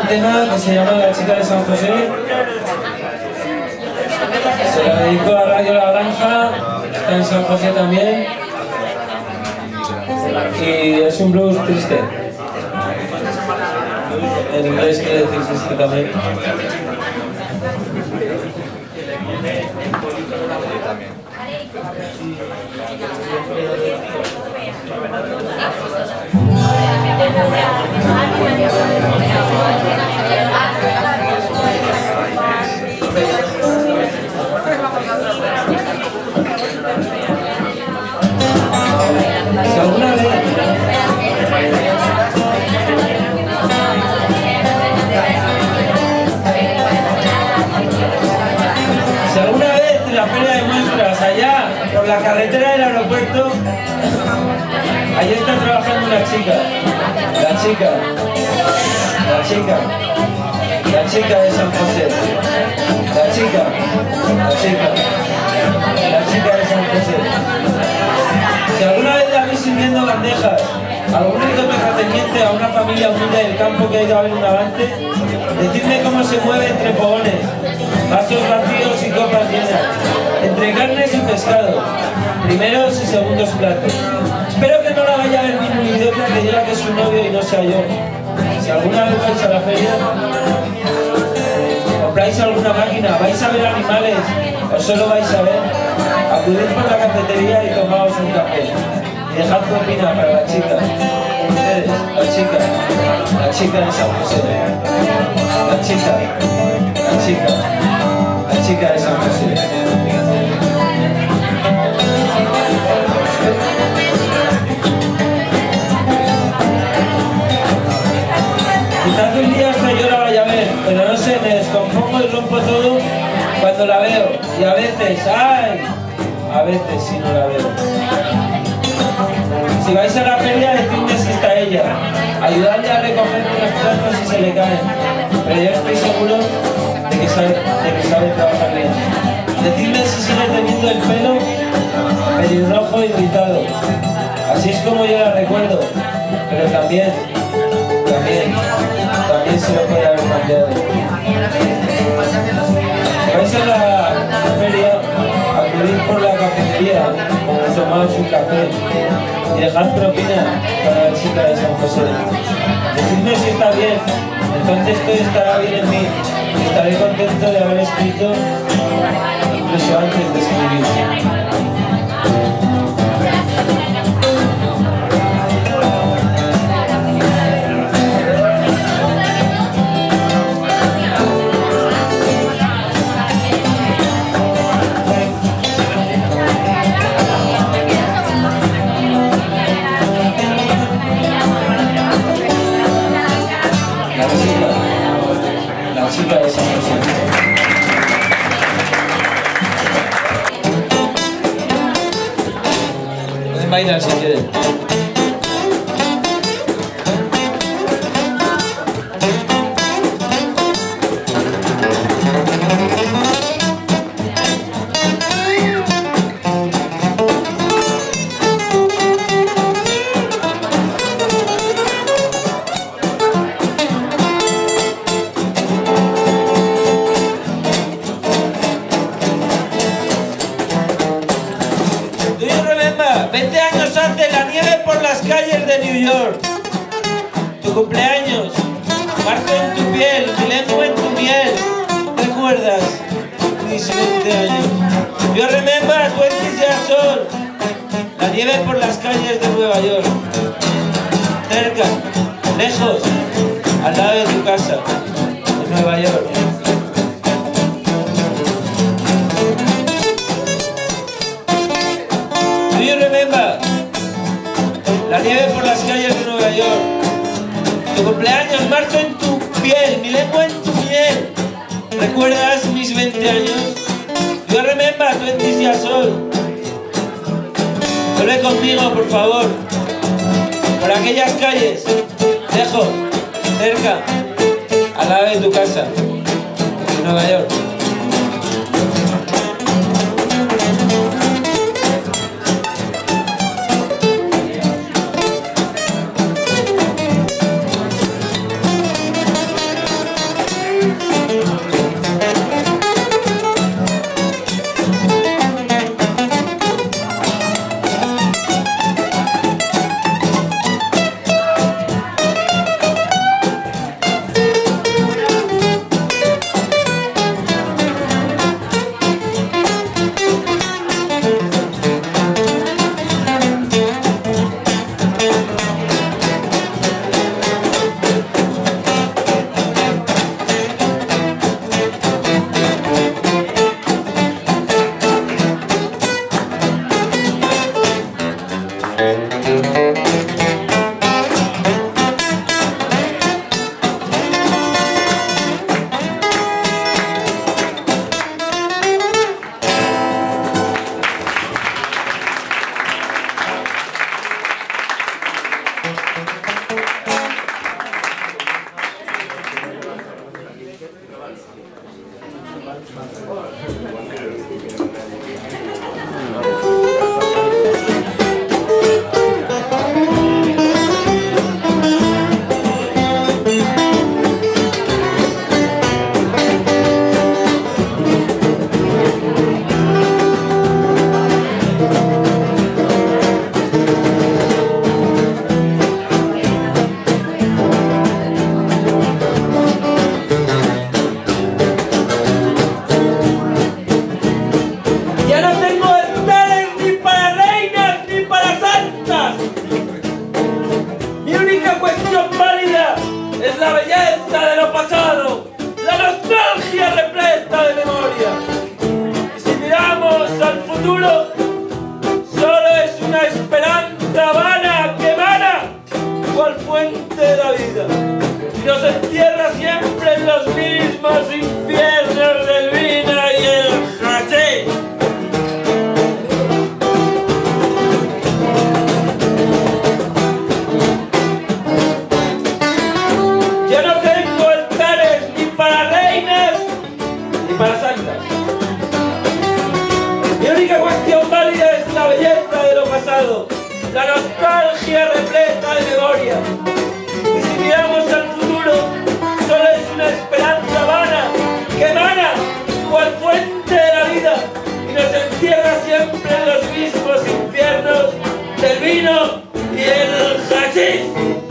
un tema que se llama La chica de San José. Se la dedico a Radio La Granja, está en San José también. Y es un blues triste. En inglés quiere decir triste también. Si alguna vez en la feria de muestras allá por la carretera del aeropuerto, allí está trabajando una chica, la chica de San José, la chica de San José. Si alguna vez la veis sirviendo bandejas, algún rito terrateniente a una familia humilde del campo que ha ido a ver un avance, decidme cómo se mueve entre fogones, vasos vacíos y copas llenas, entre carnes y pescado, primeros y segundos platos. Espero que no la vaya a ver mi idiota que diga que es su novio y no sea yo. Si alguna vez vais a la feria, compráis alguna máquina, vais a ver animales o solo vais a ver, acudid por la cafetería y tomaos un café. Y dejad propina para la chica. Ustedes, la chica de San José. La chica de San José. Quizás un día hasta yo la vaya a ver, pero no sé, me descompongo y rompo todo cuando la veo. Y a veces, ¡ay! A veces sí no la veo. Si vais a la feria, decidme si está ella. Ayudadle a recoger los platos si se le caen. Pero yo estoy seguro de que sabe trabajar bien. Decidme si sigue teniendo el pelo pelirrojo y rizado. Así es como yo la recuerdo. Pero también se lo puede haber cambiado. Si vais a la feria, acudid por la cafetería, tomaos un café y dejad propina para la chica de San José. Decidme si está bien, entonces todo estará bien en mí y estaré contento de haber escrito incluso antes de escribir. La chica de San José. Pueden bailar si quieren. Tu cumpleaños, marzo en tu piel, mi lengua en tu miel. ¿Recuerdas mis 20 años? Yo remember 20 years old. La nieve por las calles de Nueva York. Cerca, lejos, al lado de tu casa, en Nueva York. Do you remember? La nieve por las calles de Nueva York. Tu cumpleaños, marzo en tu piel, mi lengua en tu miel. ¿Recuerdas mis 20 años? Yo remember 20 years old. Vuelve conmigo, por favor. Por aquellas calles, lejos, cerca, al lado de tu casa, en Nueva York. cuestión válida es la belleza de lo pasado, la nostalgia repleta de memoria. Y si miramos al futuro, solo es una esperanza vana que emana cual fuente de la vida y nos entierra siempre en los mismos infiernos del vino y el hachís. Yo no tengo altares ni para reinas ni para santas. Mi única cuestión válida es la belleza de lo pasado, la nostalgia repleta de memoria. Y si miramos al futuro, solo es una esperanza vana que emana cual fuente de la vida y nos encierra siempre en los mismos infiernos del vino y el hachís.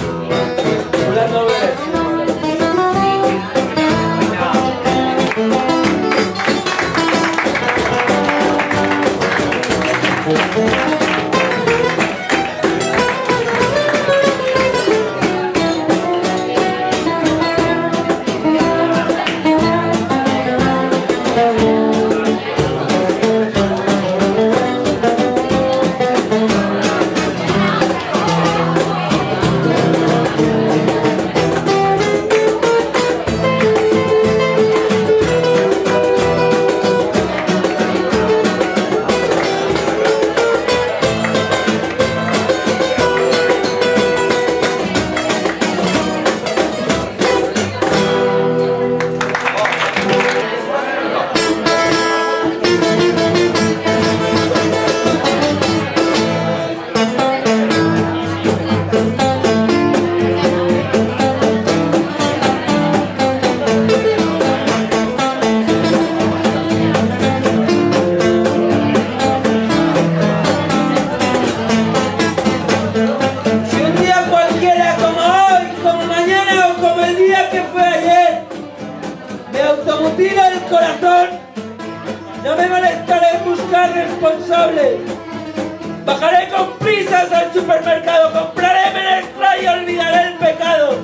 Mutila el corazón, no me molestaré en buscar responsable. Bajaré con prisas al supermercado, compraré menestra y olvidaré el pecado.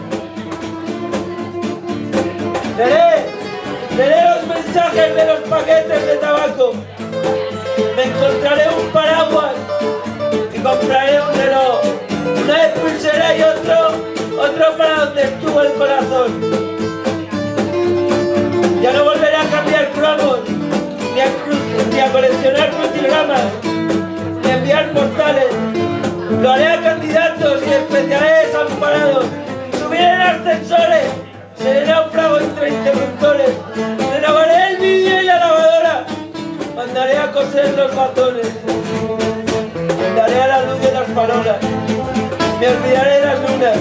Leeré los mensajes de los paquetes de tabaco. Me encontraré un paraguas y compraré un reloj, una de pulsera y otro para donde estuvo el corazón. Ya no volveré a cambiar cromos, ni a coleccionar crucigramas, ni a enviar postales. Lo haré a candidatos y despreciaré desamparados. Subiré en ascensores, seré náufrago entre interruptores. Renovaré el vídeo y la lavadora. Mandaré a coser los batones. Daré a la luz de las farolas. Me olvidaré de las lunas.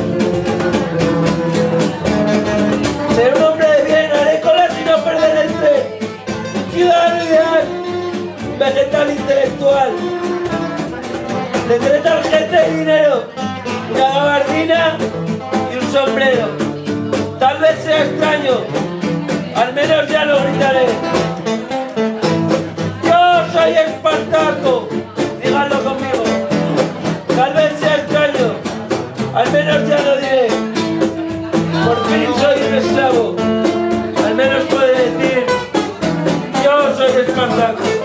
Seré un hombre de bien, haré colas y no perder el tren. Un ciudadano ideal, un vegetal intelectual. Tendré tarjeta y dinero, una gabardina y un sombrero. Tal vez sea extraño, al menos ya lo gritaré. Yo soy Espartaco, díganlo conmigo. Tal vez sea extraño, al menos ya lo diré. Por fin soy un esclavo, al menos puedo decir, yo soy Espartaco.